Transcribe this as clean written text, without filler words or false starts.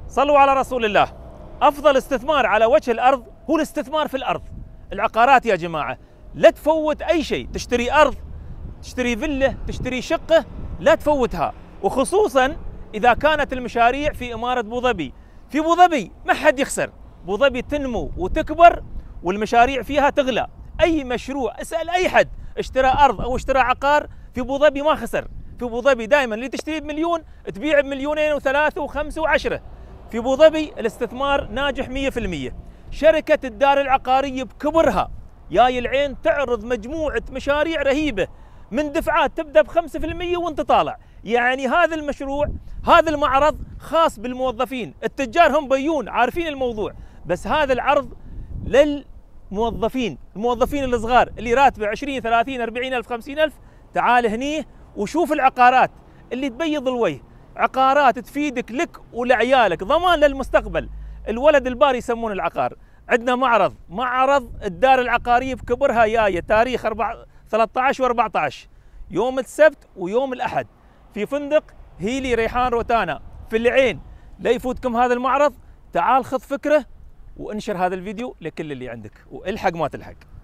صلوا على رسول الله. أفضل استثمار على وجه الأرض هو الاستثمار في الأرض. العقارات يا جماعة لا تفوت أي شيء، تشتري أرض، تشتري فيلا، تشتري شقة، لا تفوتها، وخصوصا إذا كانت المشاريع في إمارة أبو ظبي. في أبو ظبي ما حد يخسر، أبو ظبي تنمو وتكبر والمشاريع فيها تغلى. أي مشروع اسأل أي حد اشترى أرض أو اشترى عقار في أبو ظبي ما خسر. في أبو ظبي دائما اللي تشتري بمليون تبيع بمليونين وثلاثة وخمسة وعشرة. في أبو ظبي الاستثمار ناجح 100%. شركة الدار العقارية بكبرها ياي العين تعرض مجموعة مشاريع رهيبة من دفعات تبدأ ب5% وانت طالع. يعني هذا المشروع، هذا المعرض خاص بالموظفين، التجار هم بيون عارفين الموضوع، بس هذا العرض للموظفين، الموظفين الصغار اللي راتبه 20 30 40 ألف 50 ألف. تعال هني وشوف العقارات اللي تبيض الوجه، عقارات تفيدك لك ولعيالك، ضمان للمستقبل. الولد البار يسمون العقار. عندنا معرض الدار العقارية بكبرها جاية تاريخ 13 و14 يوم السبت ويوم الأحد في فندق هيلي ريحان روتانا في العين. لا يفوتكم هذا المعرض. تعال خذ فكرة وانشر هذا الفيديو لكل اللي عندك والحق ما تلحق.